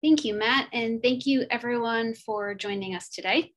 Thank you, Matt, and thank you everyone for joining us today.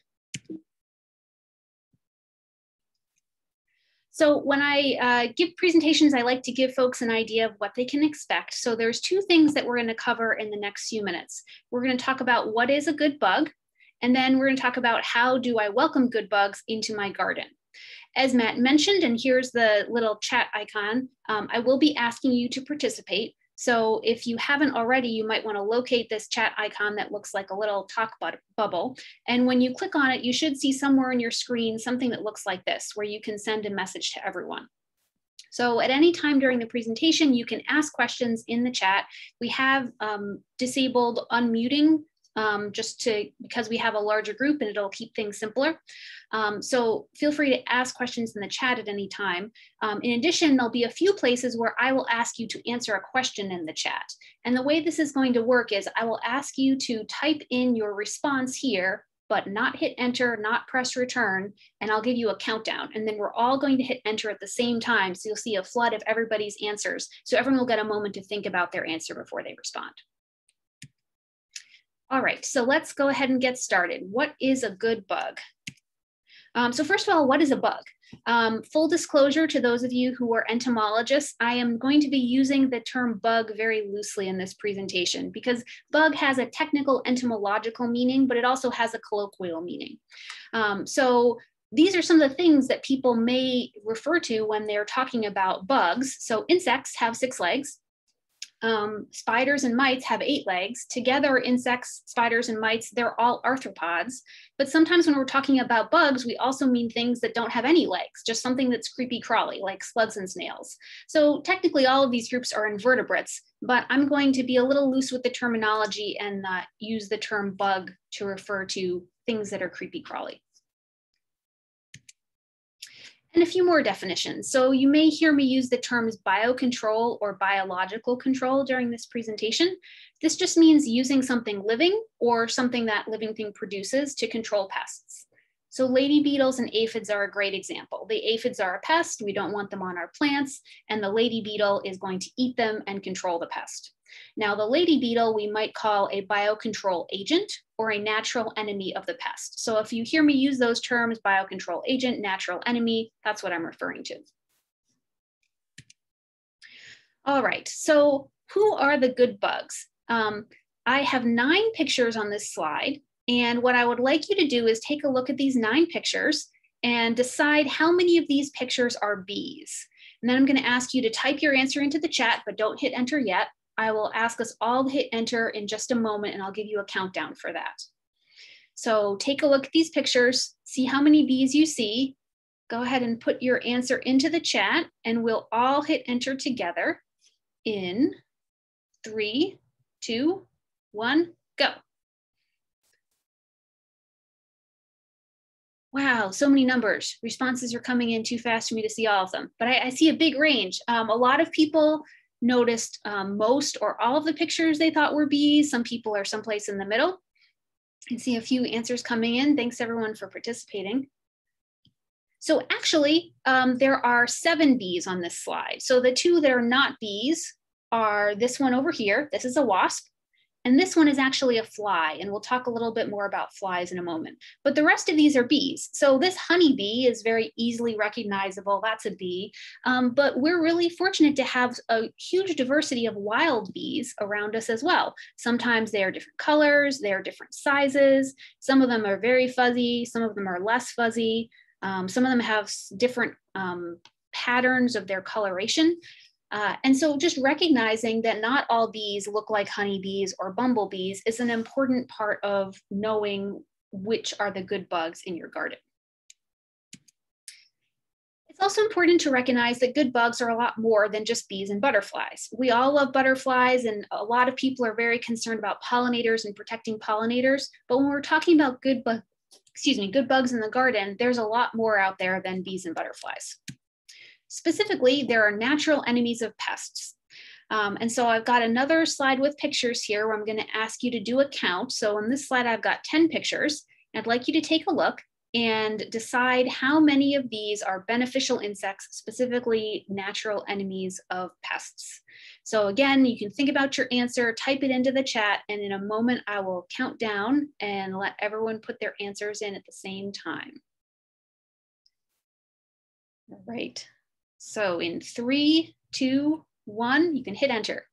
So when I give presentations, I like to give folks an idea of what they can expect. So there's two things that we're going to cover in the next few minutes. We're going to talk about what is a good bug, and then we're going to talk about how do I welcome good bugs into my garden. As Matt mentioned, and here's the little chat icon, I will be asking you to participate. So if you haven't already, you might want to locate this chat icon that looks like a little talk bubble. And when you click on it, you should see somewhere on your screen something that looks like this, where you can send a message to everyone. So at any time during the presentation, you can ask questions in the chat. We have disabled unmuting because we have a larger group and it'll keep things simpler. So feel free to ask questions in the chat at any time. In addition, there'll be a few places where I will ask you to answer a question in the chat. And the way this is going to work is I will ask you to type in your response here, but not hit enter, not press return, and I'll give you a countdown. And then we're all going to hit enter at the same time. So you'll see a flood of everybody's answers. So everyone will get a moment to think about their answer before they respond. All right, so let's go ahead and get started. What is a good bug? So first of all, what is a bug? Full disclosure to those of you who are entomologists, I am going to be using the term bug very loosely in this presentation because bug has a technical entomological meaning, but it also has a colloquial meaning. So these are some of the things that people may refer to when they're talking about bugs. So insects have 6 legs. Spiders and mites have 8 legs. Together, insects, spiders, and mites, they're all arthropods. But sometimes when we're talking about bugs, we also mean things that don't have any legs, just something that's creepy crawly, like slugs and snails. So technically, all of these groups are invertebrates, but I'm going to be a little loose with the terminology and use the term bug to refer to things that are creepy crawly. And a few more definitions. So you may hear me use the terms biocontrol or biological control during this presentation. This just means using something living or something that living thing produces to control pests. So lady beetles and aphids are a great example. The aphids are a pest, we don't want them on our plants, and the lady beetle is going to eat them and control the pest. Now the lady beetle we might call a biocontrol agent or a natural enemy of the pest. So if you hear me use those terms, biocontrol agent, natural enemy, that's what I'm referring to. All right, so who are the good bugs? I have 9 pictures on this slide, and what I would like you to do is take a look at these 9 pictures and decide how many of these pictures are bees. And then I'm going to ask you to type your answer into the chat, but don't hit enter yet. I will ask us all to hit enter in just a moment and I'll give you a countdown for that. So take a look at these pictures, see how many bees you see. Go ahead and put your answer into the chat and we'll all hit enter together in 3, 2, 1, go. Wow, so many numbers. Responses are coming in too fast for me to see all of them, but I see a big range. A lot of people noticed most or all of the pictures they thought were bees. Some people are someplace in the middle. I see a few answers coming in. Thanks everyone for participating. So actually, there are 7 bees on this slide. So the 2 that are not bees are this one over here. This is a wasp. And this one is actually a fly, and we'll talk a little bit more about flies in a moment. But the rest of these are bees. So this honeybee is very easily recognizable. That's a bee. But we're really fortunate to have a huge diversity of wild bees around us as well. Sometimes they are different colors, they are different sizes. Some of them are very fuzzy, some of them are less fuzzy. Some of them have different patterns of their coloration. And so just recognizing that not all bees look like honeybees or bumblebees is an important part of knowing which are the good bugs in your garden. It's also important to recognize that good bugs are a lot more than just bees and butterflies. We all love butterflies, and a lot of people are very concerned about pollinators and protecting pollinators. But when we're talking about good bugs in the garden, there's a lot more out there than bees and butterflies. Specifically, there are natural enemies of pests. And so I've got another slide with pictures here where I'm going to ask you to do a count. So on this slide, I've got 10 pictures. I'd like you to take a look and decide how many of these are beneficial insects, specifically natural enemies of pests. So again, you can think about your answer, type it into the chat, and in a moment I will count down and let everyone put their answers in at the same time. All right, so in 3, 2, 1, you can hit enter.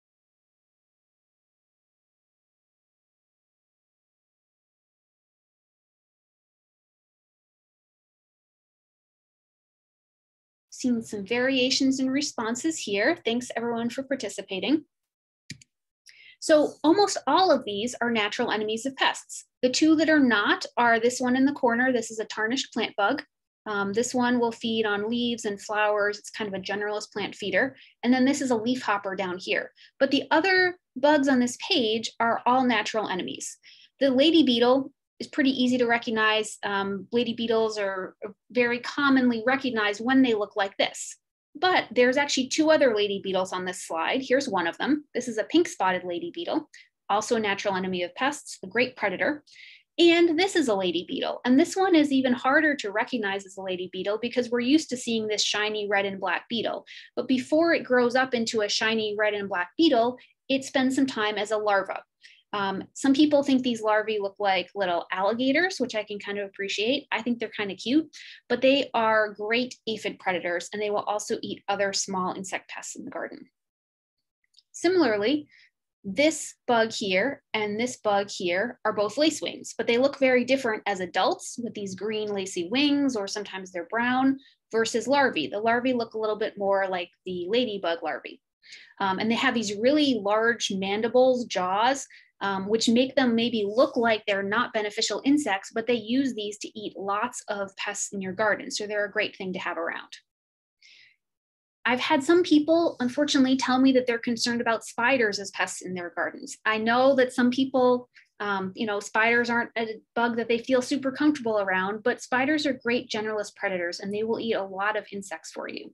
Seen some variations in responses here. Thanks everyone for participating. So almost all of these are natural enemies of pests. The two that are not are this one in the corner. This is a tarnished plant bug. This one will feed on leaves and flowers. It's kind of a generalist plant feeder. And then this is a leafhopper down here. But the other bugs on this page are all natural enemies. The lady beetle is pretty easy to recognize. Lady beetles are very commonly recognized when they look like this. But there's actually two other lady beetles on this slide. Here's one of them. This is a pink spotted lady beetle, also a natural enemy of pests, a great predator. And this is a lady beetle. And this one is even harder to recognize as a lady beetle because we're used to seeing this shiny red and black beetle. But before it grows up into a shiny red and black beetle, it spends some time as a larva. Some people think these larvae look like little alligators, which I can kind of appreciate. I think they're kind of cute, but they are great aphid predators, and they will also eat other small insect pests in the garden. Similarly, this bug here and this bug here are both lacewings, but they look very different as adults with these green lacy wings, or sometimes they're brown, versus larvae. The larvae look a little bit more like the ladybug larvae. And they have these really large mandibles, jaws, which make them maybe look like they're not beneficial insects, but they use these to eat lots of pests in your garden. So they're a great thing to have around. I've had some people, unfortunately, tell me that they're concerned about spiders as pests in their gardens. I know that some people, spiders aren't a bug that they feel super comfortable around, but spiders are great generalist predators and they will eat a lot of insects for you.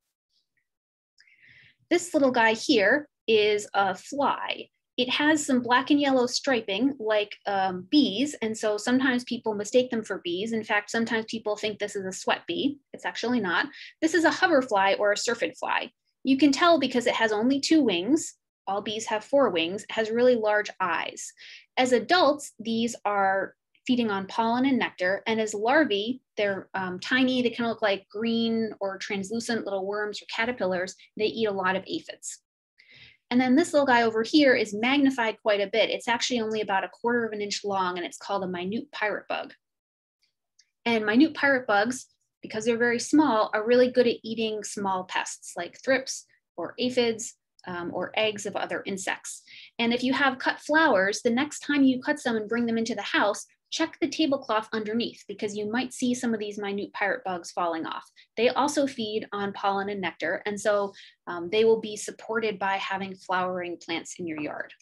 This little guy here is a fly. It has some black and yellow striping like bees, and so sometimes people mistake them for bees. In fact, sometimes people think this is a sweat bee. It's actually not. This is a hoverfly or a syrphid fly. You can tell because it has only 2 wings. All bees have 4 wings. It has really large eyes. As adults, these are feeding on pollen and nectar, and as larvae, they're tiny. They kind of look like green or translucent little worms or caterpillars. They eat a lot of aphids. And then this little guy over here is magnified quite a bit. It's actually only about 1/4 of an inch long, and it's called a minute pirate bug. And minute pirate bugs, because they're very small, are really good at eating small pests like thrips or aphids or eggs of other insects. And if you have cut flowers, the next time you cut some and bring them into the house, check the tablecloth underneath because you might see some of these minute pirate bugs falling off. They also feed on pollen and nectar, and so they will be supported by having flowering plants in your yard.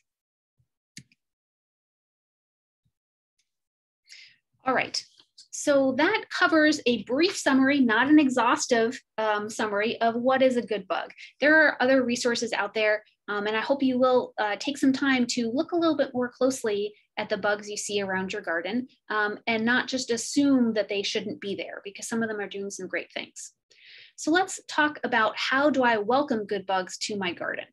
All right, so that covers a brief summary, not an exhaustive summary of what is a good bug. There are other resources out there, and I hope you will take some time to look a little bit more closely at the bugs you see around your garden and not just assume that they shouldn't be there because some of them are doing some great things. So let's talk about how do I welcome good bugs to my garden.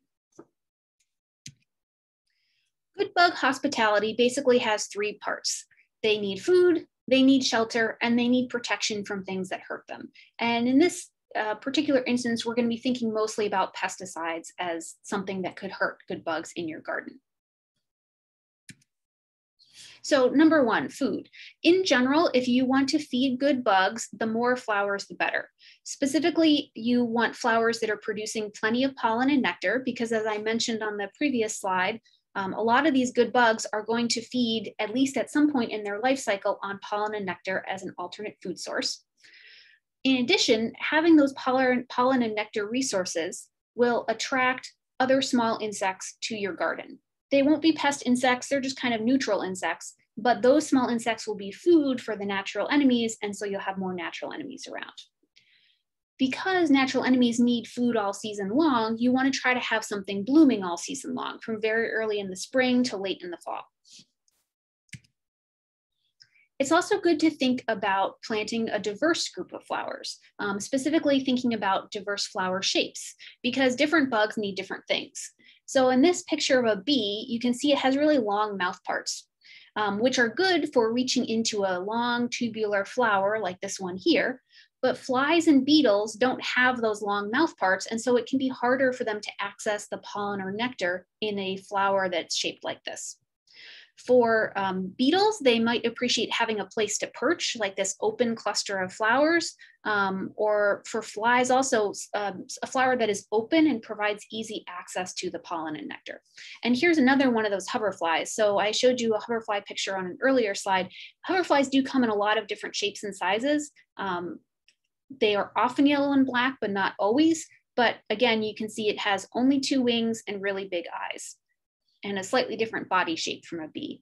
Good bug hospitality basically has 3 parts. They need food, they need shelter, and they need protection from things that hurt them. And in this particular instance, we're going to be thinking mostly about pesticides as something that could hurt good bugs in your garden. So number 1, food. In general, if you want to feed good bugs, the more flowers, the better. Specifically, you want flowers that are producing plenty of pollen and nectar because as I mentioned on the previous slide, a lot of these good bugs are going to feed, at least at some point in their life cycle, on pollen and nectar as an alternate food source. In addition, having those pollen and nectar resources will attract other small insects to your garden. They won't be pest insects, they're just kind of neutral insects, but those small insects will be food for the natural enemies, and so you'll have more natural enemies around. Because natural enemies need food all season long, you want to try to have something blooming all season long, from very early in the spring to late in the fall. It's also good to think about planting a diverse group of flowers, specifically thinking about diverse flower shapes, because different bugs need different things. So in this picture of a bee, you can see it has really long mouth parts, which are good for reaching into a long tubular flower like this one here. But flies and beetles don't have those long mouth parts, and so it can be harder for them to access the pollen or nectar in a flower that's shaped like this. For beetles, they might appreciate having a place to perch, like this open cluster of flowers, or for flies also, a flower that is open and provides easy access to the pollen and nectar. And here's another one of those hoverflies. So I showed you a hoverfly picture on an earlier slide. Hoverflies do come in a lot of different shapes and sizes. They are often yellow and black, but not always. But again, you can see it has only 2 wings and really big eyes, and a slightly different body shape from a bee.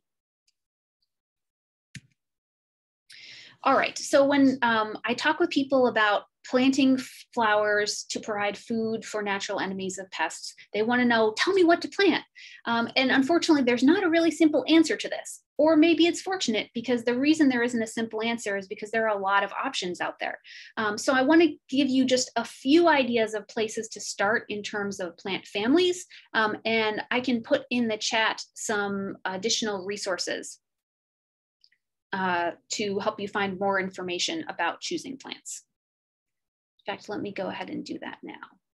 All right, so when I talk with people about planting flowers to provide food for natural enemies of pests, they want to know, tell me what to plant. And unfortunately, there's not a really simple answer to this. Or maybe it's fortunate, because the reason there isn't a simple answer is because there are a lot of options out there. So I want to give you just a few ideas of places to start in terms of plant families. And I can put in the chat some additional resources to help you find more information about choosing plants. In fact, let me go ahead and do that now.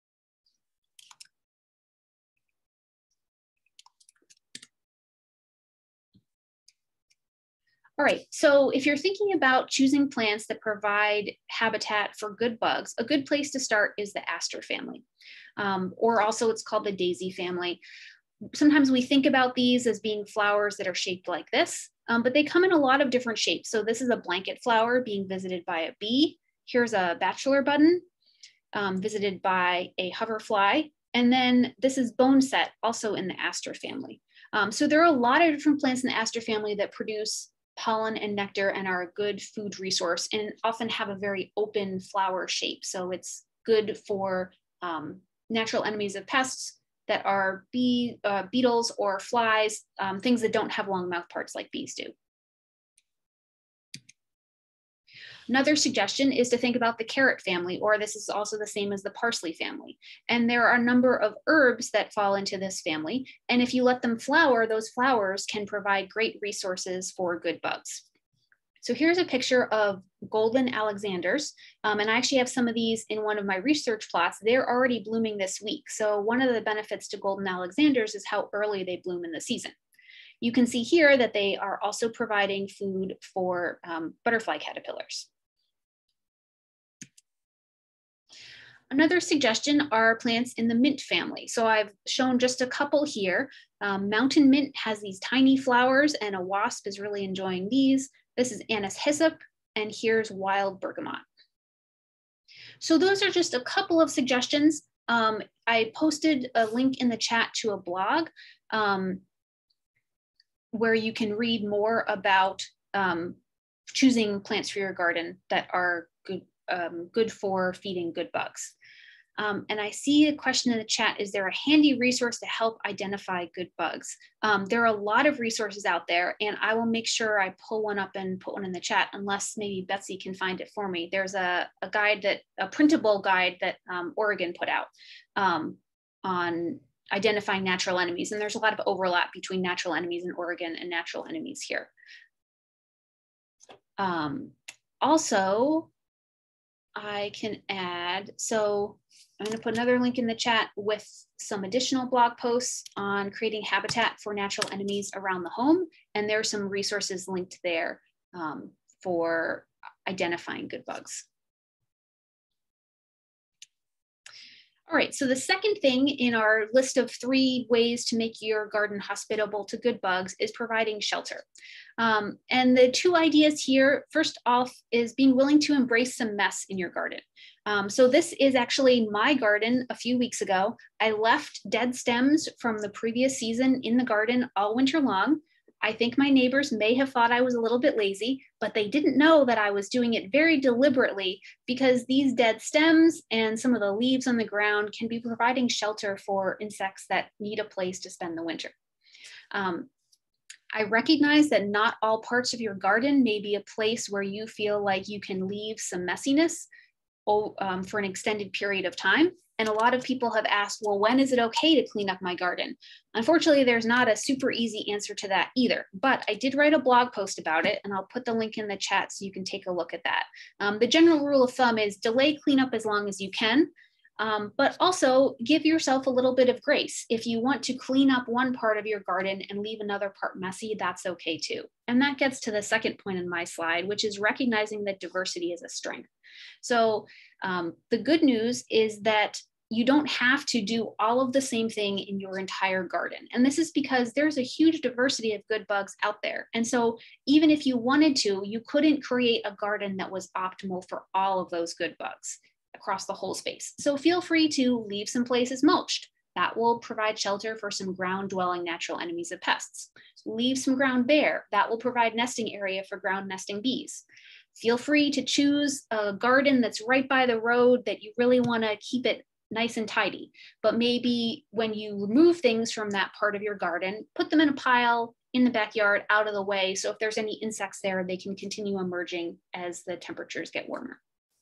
All right, so if you're thinking about choosing plants that provide habitat for good bugs, a good place to start is the aster family, or also it's called the daisy family. Sometimes we think about these as being flowers that are shaped like this, but they come in a lot of different shapes. So this is a blanket flower being visited by a bee. Here's a bachelor button visited by a hoverfly. And then this is bone set, also in the aster family. So there are a lot of different plants in the aster family that produce pollen and nectar and are a good food resource, and often have a very open flower shape. So it's good for natural enemies of pests that are beetles or flies, things that don't have long mouth parts like bees do. Another suggestion is to think about the carrot family, or this is also the same as the parsley family. And there are a number of herbs that fall into this family. And if you let them flower, those flowers can provide great resources for good bugs. So here's a picture of golden Alexanders. And I actually have some of these in one of my research plots. They're already blooming this week. So one of the benefits to golden Alexanders is how early they bloom in the season. You can see here that they are also providing food for butterfly caterpillars. Another suggestion are plants in the mint family. So I've shown just a couple here. Mountain mint has these tiny flowers, and a wasp is really enjoying these. This is anise hyssop, and here's wild bergamot. So those are just a couple of suggestions. I posted a link in the chat to a blog where you can read more about choosing plants for your garden that are good for feeding good bugs. And I see a question in the chat, is there a handy resource to help identify good bugs? There are a lot of resources out there, and I will make sure I pull one up and put one in the chat, unless maybe Betsy can find it for me. There's a printable guide that Oregon put out on identifying natural enemies. And there's a lot of overlap between natural enemies in Oregon and natural enemies here. Also, I can add, so I'm going to put another link in the chat with some additional blog posts on creating habitat for natural enemies around the home. And there are some resources linked there for identifying good bugs. All right, so the second thing in our list of 3 ways to make your garden hospitable to good bugs is providing shelter. And the 2 ideas here, first off, is being willing to embrace some mess in your garden. So this is actually my garden a few weeks ago. I left dead stems from the previous season in the garden all winter long. I think my neighbors may have thought I was a little bit lazy, but they didn't know that I was doing it very deliberately, because these dead stems and some of the leaves on the ground can be providing shelter for insects that need a place to spend the winter. I recognize that not all parts of your garden may be a place where you feel like you can leave some messiness for an extended period of time. And a lot of people have asked, well, when is it okay to clean up my garden? Unfortunately, there's not a super easy answer to that either, but I did write a blog post about it, and I'll put the link in the chat so you can take a look at that. The general rule of thumb is delay cleanup as long as you can, but also give yourself a little bit of grace. If you want to clean up one part of your garden and leave another part messy, that's okay too. And that gets to the second point in my slide, which is recognizing that diversity is a strength. So the good news is that you don't have to do all of the same thing in your entire garden. And this is because there's a huge diversity of good bugs out there. And so even if you wanted to, you couldn't create a garden that was optimal for all of those good bugs across the whole space. So feel free to leave some places mulched. That will provide shelter for some ground-dwelling natural enemies of pests. Leave some ground bare. That will provide nesting area for ground nesting bees. Feel free to choose a garden that's right by the road that you really want to keep it nice and tidy. But maybe when you remove things from that part of your garden, put them in a pile in the backyard out of the way. So if there's any insects there, they can continue emerging as the temperatures get warmer.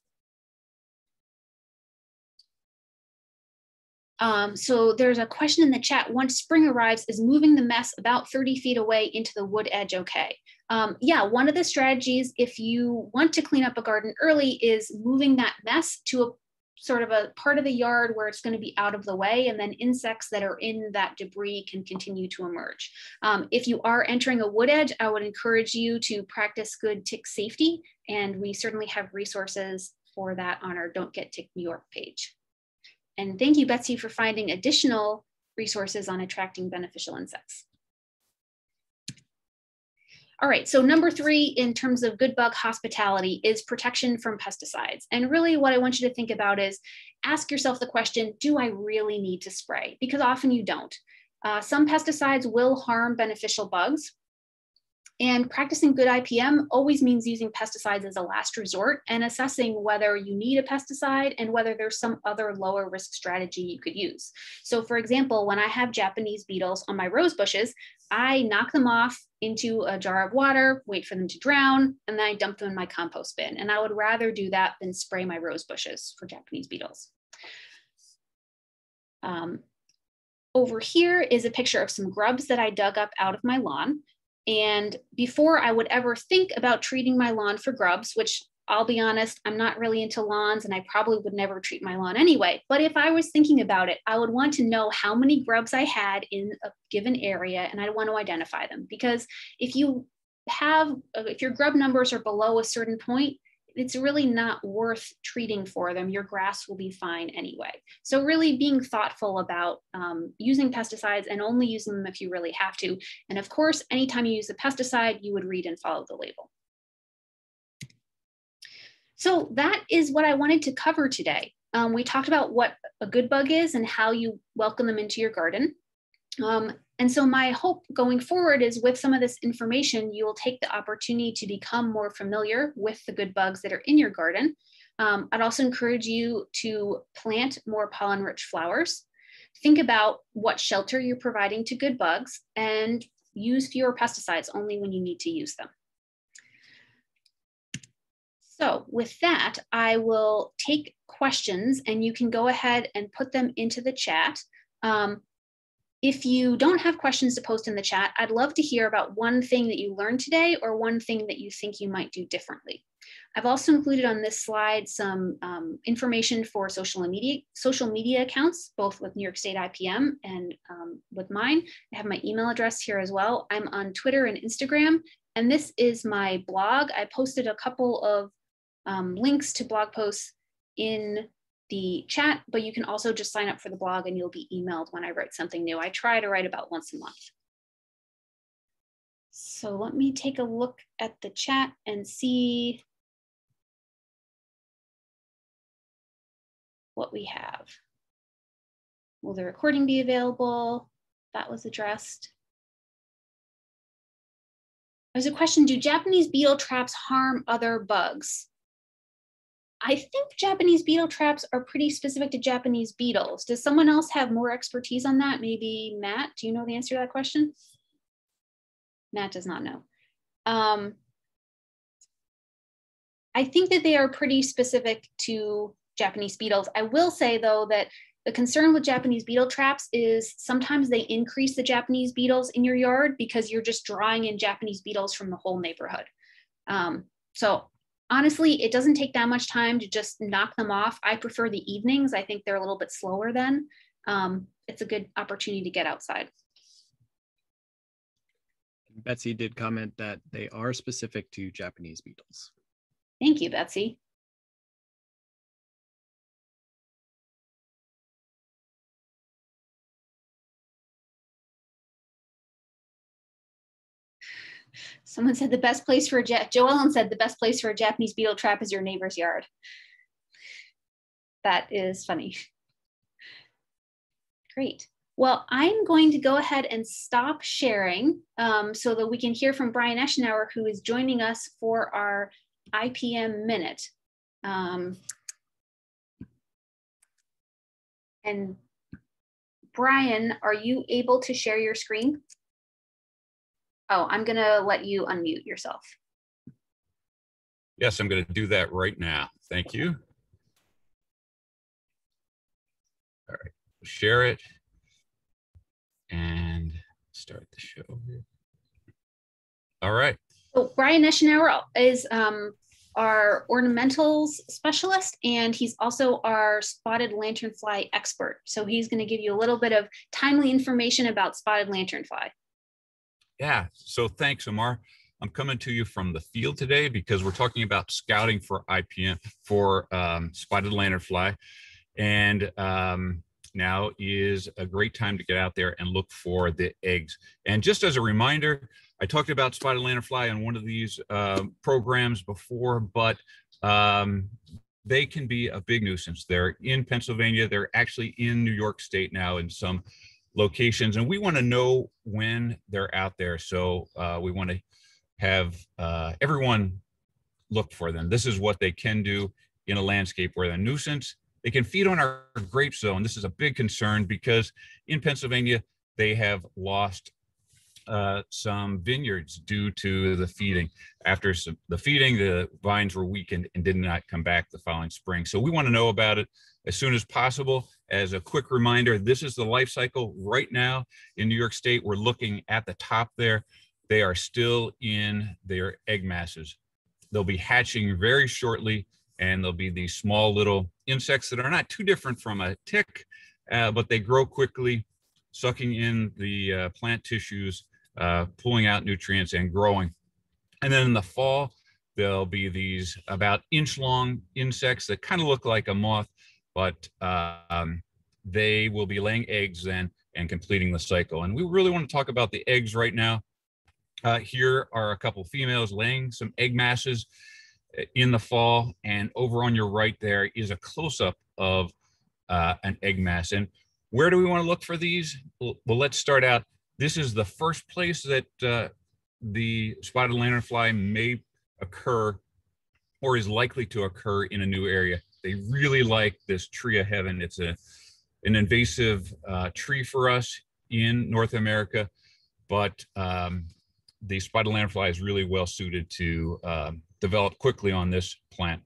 So there's a question in the chat. Once spring arrives, is moving the mess about 30 feet away into the wood edge okay? Yeah, one of the strategies, if you want to clean up a garden early, is moving that mess to a sort of a part of the yard where it's going to be out of the way, and then insects that are in that debris can continue to emerge. If you are entering a wood edge, I would encourage you to practice good tick safety, and we certainly have resources for that on our Don't Get Tick New York page. And thank you, Betsy, for finding additional resources on attracting beneficial insects. All right, so number 3 in terms of good bug hospitality is protection from pesticides. And really what I want you to think about is ask yourself the question, do I really need to spray? Because often you don't. Some pesticides will harm beneficial bugs. And practicing good IPM always means using pesticides as a last resort and assessing whether you need a pesticide and whether there's some other lower risk strategy you could use. So for example, when I have Japanese beetles on my rose bushes, I knock them off into a jar of water, wait for them to drown, and then I dump them in my compost bin. And I would rather do that than spray my rose bushes for Japanese beetles. Over here is a picture of some grubs that I dug up out of my lawn. And before I would ever think about treating my lawn for grubs, which I'll be honest, I'm not really into lawns and I probably would never treat my lawn anyway. But if I was thinking about it, I would want to know how many grubs I had in a given area, and I'd want to identify them. Because if your grub numbers are below a certain point, it's really not worth treating for them. Your grass will be fine anyway. So really being thoughtful about using pesticides and only using them if you really have to. And of course, anytime you use a pesticide, you would read and follow the label. So that is what I wanted to cover today. We talked about what a good bug is and how you welcome them into your garden. And so my hope going forward is with some of this information, you will take the opportunity to become more familiar with the good bugs that are in your garden. I'd also encourage you to plant more pollen-rich flowers. Think about what shelter you're providing to good bugs and use fewer pesticides only when you need to use them. So with that, I will take questions and you can go ahead and put them into the chat. If you don't have questions to post in the chat, I'd love to hear about one thing that you learned today or one thing that you think you might do differently. I've also included on this slide some information for social media accounts, both with New York State IPM and with mine. I have my email address here as well. I'm on Twitter and Instagram, and this is my blog. I posted a couple of links to blog posts in the chat, but you can also just sign up for the blog and you'll be emailed when I write something new. I try to write about once a month. So let me take a look at the chat and see what we have. Will the recording be available? That was addressed. There's a question, do Japanese beetle traps harm other bugs? I think Japanese beetle traps are pretty specific to Japanese beetles. Does someone else have more expertise on that? Maybe Matt, do you know the answer to that question? Matt does not know. I think that they are pretty specific to Japanese beetles. I will say though that the concern with Japanese beetle traps is sometimes they increase the Japanese beetles in your yard because you're just drawing in Japanese beetles from the whole neighborhood. So honestly, it doesn't take that much time to just knock them off. I prefer the evenings. I think they're a little bit slower then. It's a good opportunity to get outside. Betsy did comment that they are specific to Japanese beetles. Thank you, Betsy. Someone said the best place for a Joellen said the best place for a Japanese beetle trap is your neighbor's yard. That is funny. Great. Well, I'm going to go ahead and stop sharing so that we can hear from Brian Eshenaur, who is joining us for our IPM Minute. And Brian, are you able to share your screen? Oh, I'm gonna let you unmute yourself. Yes, I'm gonna do that right now. Thank you. All right, share it and start the show here. All right. So Brian Eshenaur is our ornamentals specialist, and he's also our spotted lanternfly expert. So he's going to give you a little bit of timely information about spotted lanternfly. Yeah, so thanks, Amara. I'm coming to you from the field today because we're talking about scouting for IPM, for spotted lanternfly. And now is a great time to get out there and look for the eggs. And just as a reminder, I talked about spotted lanternfly on one of these programs before, but they can be a big nuisance. They're in Pennsylvania. They're actually in New York State now in some locations, and we want to know when they're out there. So we want to have everyone look for them. This is what they can do in a landscape where they're a nuisance. They can feed on our grape zone. This is a big concern because in Pennsylvania, they have lost some vineyards due to the feeding. After the feeding, the vines were weakened and did not come back the following spring. So we want to know about it as soon as possible. As a quick reminder, this is the life cycle right now in New York State. We're looking at the top there. They are still in their egg masses. They'll be hatching very shortly, and there'll be these small little insects that are not too different from a tick, but they grow quickly, sucking in the plant tissues, pulling out nutrients and growing. And then in the fall, there'll be these about inch-long insects that kind of look like a moth, but they will be laying eggs then and completing the cycle. And we really want to talk about the eggs right now. Here are a couple females laying some egg masses in the fall, and over on your right there is a close-up of an egg mass. And where do we want to look for these? Well, let's start out. This is the first place that the spotted lanternfly may occur or is likely to occur in a new area. They really like this tree of heaven. It's an invasive tree for us in North America, but the spotted lanternfly is really well suited to develop quickly on this plant.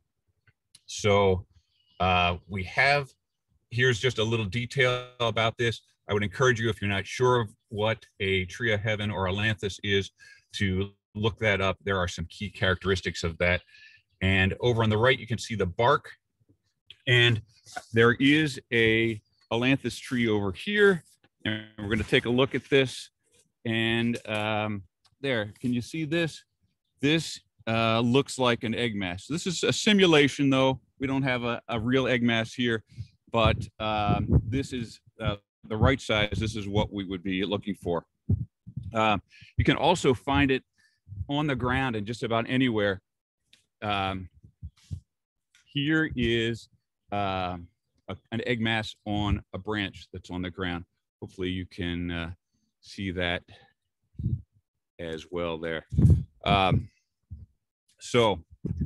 So we have, here's just a little detail about this. I would encourage you, if you're not sure of what a tree of heaven or a lanthus is, to look that up. There are some key characteristics of that. And over on the right, you can see the bark. And there is a lanthus tree over here. And we're going to take a look at this. And there, can you see this? This looks like an egg mass. This is a simulation, though. We don't have a real egg mass here, but this is the right size. This is what we would be looking for. You can also find it on the ground and just about anywhere. Here is an egg mass on a branch that's on the ground. Hopefully you can see that as well there. So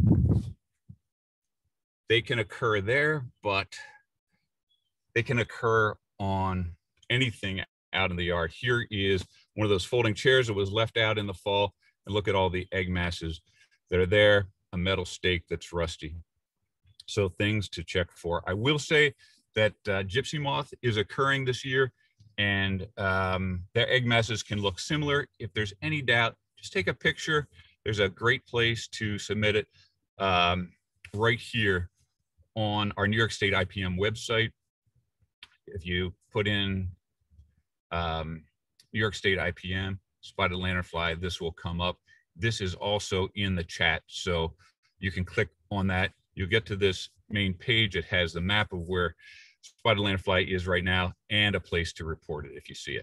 they can occur there, but they can occur on anything out in the yard. Here is one of those folding chairs that was left out in the fall, and look at all the egg masses that are there, a metal stake that's rusty. So things to check for. I will say that gypsy moth is occurring this year, and their egg masses can look similar. If there's any doubt, just take a picture. There's a great place to submit it right here on our New York State IPM website. If you put in New York State IPM, spotted lanternfly, this will come up. This is also in the chat, so you can click on that. You'll get to this main page. It has the map of where spotted lanternfly is right now and a place to report it if you see it.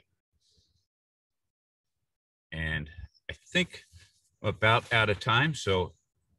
And I think I'm about out of time, so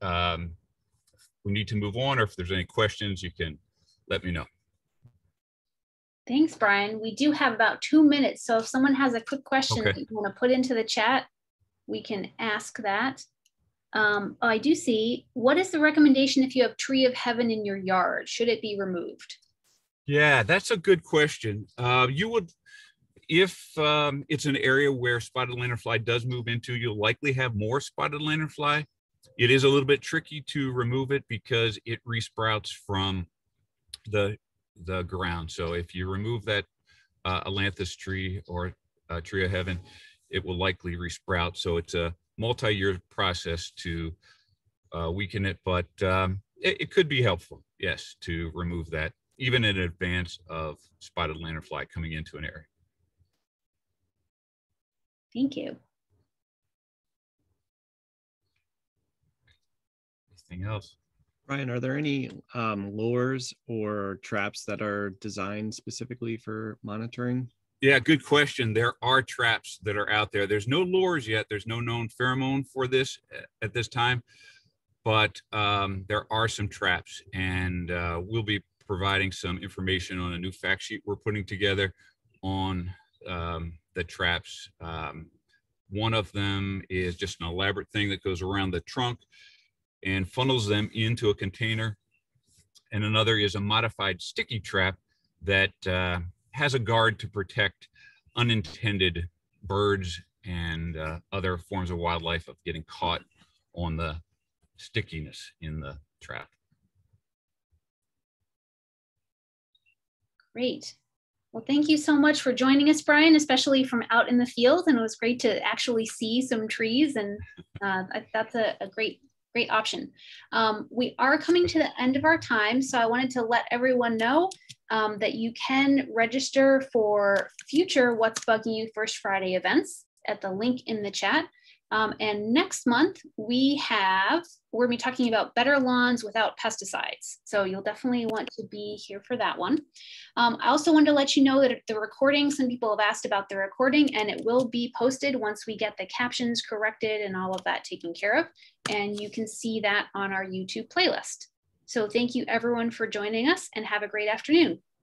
we need to move on, or if there's any questions, you can let me know. Thanks, Brian. We do have about 2 minutes, so if someone has a quick question Okay. that you want to put into the chat, we can ask that. I do see, what is the recommendation if you have tree of heaven in your yard? Should it be removed? Yeah, that's a good question. You would, if it's an area where spotted lanternfly does move into, you'll likely have more spotted lanternfly. It is a little bit tricky to remove it because it resprouts from the ground. So if you remove that Alanthus tree or tree of heaven, it will likely resprout. So it's a multi-year process to weaken it, but it could be helpful, yes, to remove that, even in advance of spotted lanternfly coming into an area. Thank you. Anything else? Brian, are there any lures or traps that are designed specifically for monitoring? Yeah, good question. There are traps that are out there. There's no lures yet. There's no known pheromone for this at this time, but there are some traps, and we'll be providing some information on a new fact sheet we're putting together on the traps. One of them is just an elaborate thing that goes around the trunk and funnels them into a container. And another is a modified sticky trap that has a guard to protect unintended birds and other forms of wildlife of getting caught on the stickiness in the trap. Great. Well, thank you so much for joining us, Brian, especially from out in the field. And it was great to actually see some trees, and that's a great option. We are coming to the end of our time, so I wanted to let everyone know that you can register for future What's Bugging You First Friday events at the link in the chat. And next month we're going to be talking about better lawns without pesticides. So you'll definitely want to be here for that one. I also wanted to let you know that the recording, some people have asked about the recording, and it will be posted once we get the captions corrected and all of that taken care of. And you can see that on our YouTube playlist. So thank you everyone for joining us, and have a great afternoon.